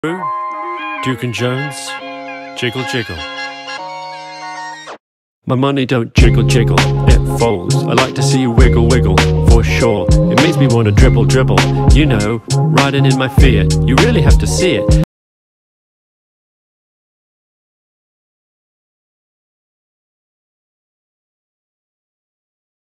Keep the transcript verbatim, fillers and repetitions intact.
Duke and Jones, jiggle jiggle. My money don't jiggle jiggle, it folds. I like to see you wiggle wiggle, for sure. It makes me want to dribble dribble, you know, riding in my Fiat. You really have to see it.